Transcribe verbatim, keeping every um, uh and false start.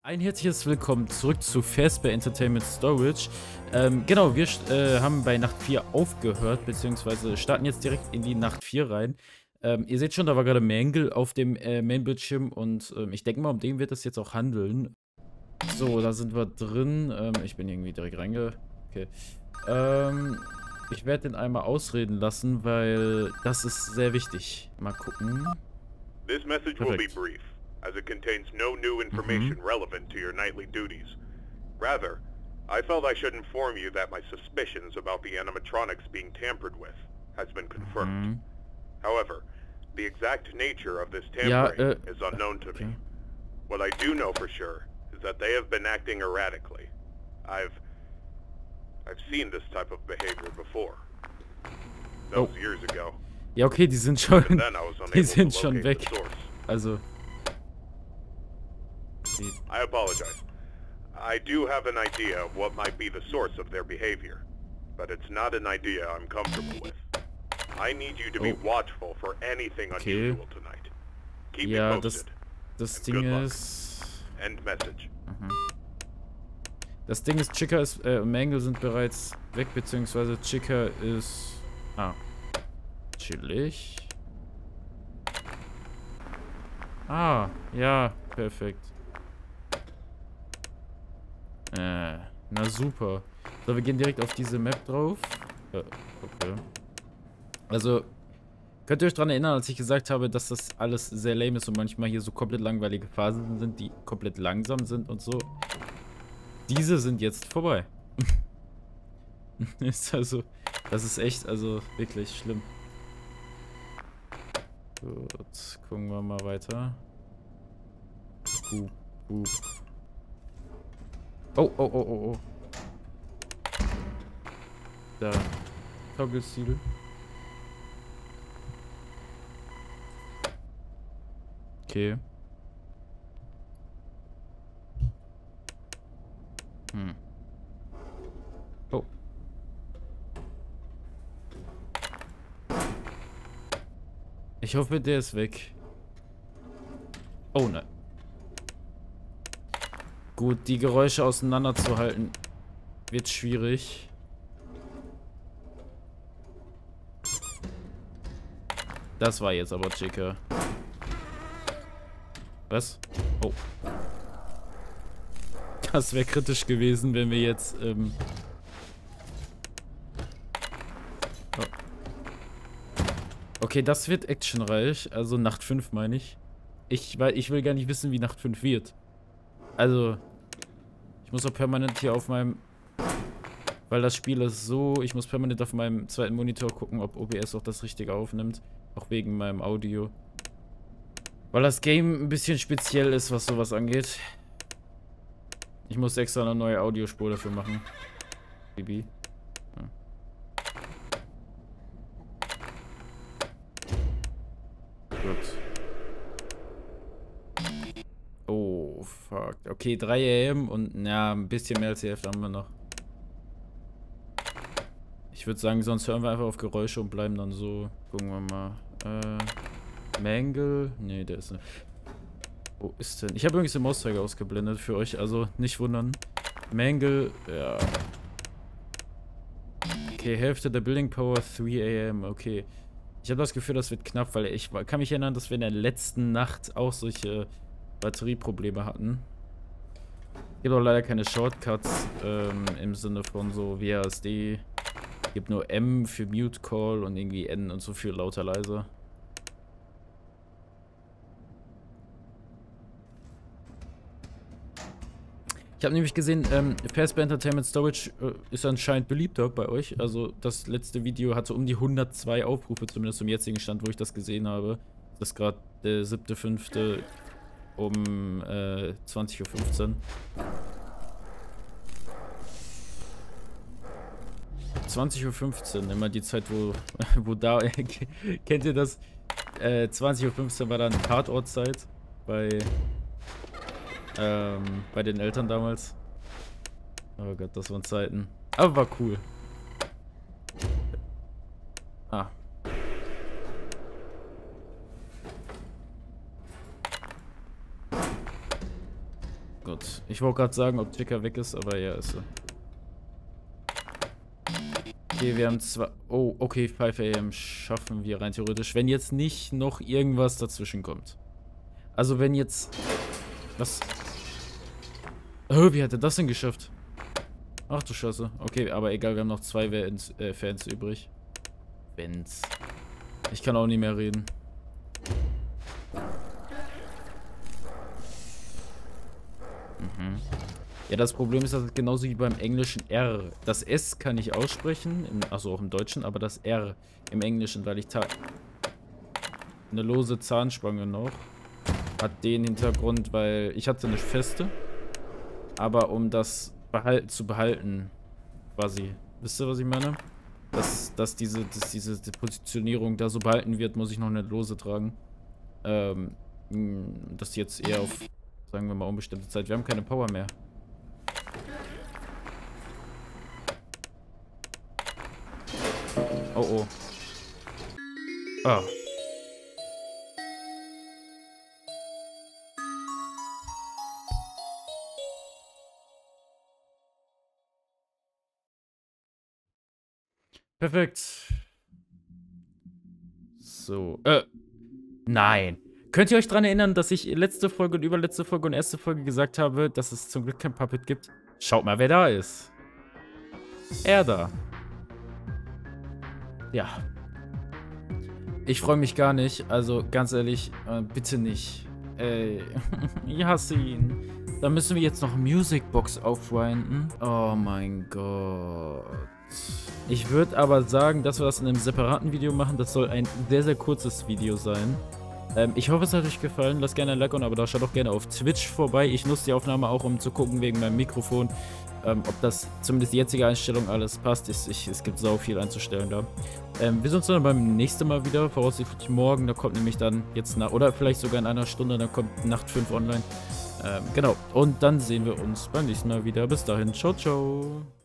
Ein herzliches Willkommen zurück zu Fazbear Entertainment Storage. Ähm, genau, wir äh, haben bei Nacht vier aufgehört, beziehungsweise starten jetzt direkt in die Nacht vier rein. Ähm, ihr seht schon, da war gerade Mangle auf dem äh, Main-Bildschirm und ähm, ich denke mal, um den wird es jetzt auch handeln. So, da sind wir drin. Ähm, ich bin irgendwie direkt reinge... Okay. Ähm, ich werde den einmal ausreden lassen, weil das ist sehr wichtig. Mal gucken. This message will be brief, as it contains no new information Mhm. relevant to your nightly duties. Rather, I felt I should inform you that my suspicions about the animatronics being tampered with has been confirmed. Mhm. However, the exact nature of this Ja, tampering äh, is unknown to okay. me. What I do know for sure is that they have been acting erratically. I've... I've seen this type of behavior before. That Oh. was years ago. Ja, okay, die sind schon, Even then I was die unable sind to schon locate weg. the source. Also. Die, I apologize. I do have an idea of what might be the source of their behavior, but it's not an idea I'm comfortable with. I need you to be Oh. watchful for anything Okay. unusual tonight. Keep me ja, das, posted. das And Ding good luck. ist... End message. Mhm. Das Ding ist, Chica ist, äh, und Mangle sind bereits weg, beziehungsweise Chica ist... Ah. Chillig. Ah, ja, perfekt. Äh, na super. So, wir gehen direkt auf diese Map drauf. Äh, okay. Also, könnt ihr euch daran erinnern, als ich gesagt habe, dass das alles sehr lame ist und manchmal hier so komplett langweilige Phasen sind, die komplett langsam sind und so? Diese sind jetzt vorbei. Ist also, das ist echt, also wirklich schlimm. Gut, gucken wir mal weiter. Boop, boop. Oh, oh, oh, oh, oh. Da. Toggle Seal. Okay. Hm. Oh. Ich hoffe, der ist weg. Oh nein. Gut, die Geräusche auseinanderzuhalten wird schwierig. Das war jetzt aber Chica. Was? Oh. Das wäre kritisch gewesen, wenn wir jetzt, ähm... Oh. Okay, das wird actionreich. Also Nacht fünf meine ich. Ich, weil ich will gar nicht wissen, wie Nacht fünf wird. Also, ich muss auch permanent hier auf meinem... Weil das Spiel ist so... Ich muss permanent auf meinem zweiten Monitor gucken, ob O B S auch das Richtige aufnimmt. Auch wegen meinem Audio. Weil das Game ein bisschen speziell ist, was sowas angeht. Ich muss extra eine neue Audiospur dafür machen. Bibi. Ja. Gut. Oh, fuck. Okay, drei A M und ja, ein bisschen mehr als die Hälfte haben wir noch. Ich würde sagen, sonst hören wir einfach auf Geräusche und bleiben dann so. Gucken wir mal. Äh, Mangle? Nee, der ist nicht. Wo ist denn? Ich habe übrigens den Mauszeiger ausgeblendet für euch, also nicht wundern. Mangle, ja. Okay, Hälfte der Building Power, drei A M, okay. Ich habe das Gefühl, das wird knapp, weil ich kann mich erinnern, dass wir in der letzten Nacht auch solche Batterieprobleme hatten. Es gibt auch leider keine Shortcuts ähm, im Sinne von so W A S D. Es gibt nur M für Mute Call und irgendwie N und so für lauter leiser. Ich habe nämlich gesehen, ähm, Fazbear Entertainment Storage äh, ist anscheinend beliebter bei euch. Also das letzte Video hatte um die hundertzwei Aufrufe, zumindest zum jetzigen Stand, wo ich das gesehen habe. Das ist gerade der siebte fünfte um äh, zwanzig Uhr fünfzehn. zwanzig Uhr fünfzehn, immer die Zeit, wo, wo da... Kennt ihr das? Äh, zwanzig Uhr fünfzehn war dann Tatortzeit bei... Ähm, bei den Eltern damals. Oh Gott, das waren Zeiten. Aber war cool. Ah. Gut. Ich wollte gerade sagen, ob Chica weg ist, aber ja, ist sie. Okay, wir haben zwei... Oh, okay, fünf A M schaffen wir rein theoretisch. Wenn jetzt nicht noch irgendwas dazwischen kommt. Also wenn jetzt... Was? Oh, wie hat er das denn geschafft? Ach du Scheiße. Okay, aber egal, wir haben noch zwei Fans, äh, Fans übrig. Fans. Ich kann auch nicht mehr reden. Mhm. Ja, das Problem ist, dass es genauso wie beim englischen R. Das S kann ich aussprechen, im, also auch im Deutschen, aber das R im Englischen, weil ich eine lose Zahnspange noch. Hat den Hintergrund, weil ich hatte eine feste. Aber um das behal zu behalten, quasi. Wisst ihr, was ich meine? Dass, dass, diese, dass diese die Positionierung da so behalten wird, muss ich noch eine lose tragen. Ähm, das jetzt eher auf, sagen wir mal, unbestimmte Zeit. Wir haben keine Power mehr. Oh oh. Ah. Perfekt. So. Äh. Nein. Könnt ihr euch daran erinnern, dass ich letzte Folge und überletzte Folge und erste Folge gesagt habe, dass es zum Glück kein Puppet gibt? Schaut mal, wer da ist. Er da. Ja. Ich freue mich gar nicht. Also, ganz ehrlich, äh, bitte nicht. Ey. Ich hasse ihn. Da müssen wir jetzt noch Musicbox aufwinden. Oh mein Gott. Ich würde aber sagen, dass wir das in einem separaten Video machen. Das soll ein sehr, sehr kurzes Video sein. Ähm, ich hoffe, es hat euch gefallen. Lasst gerne ein Like und aber da schaut auch gerne auf Twitch vorbei. Ich nutze die Aufnahme auch, um zu gucken wegen meinem Mikrofon, ähm, ob das zumindest die jetzige Einstellung alles passt. Ich, ich, es gibt sau viel einzustellen da. Ähm, wir sehen uns dann beim nächsten Mal wieder. Voraussichtlich morgen. Da kommt nämlich dann jetzt nach, oder vielleicht sogar in einer Stunde, dann kommt Nacht fünf online. Ähm, genau. Und dann sehen wir uns beim nächsten Mal wieder. Bis dahin. Ciao, ciao.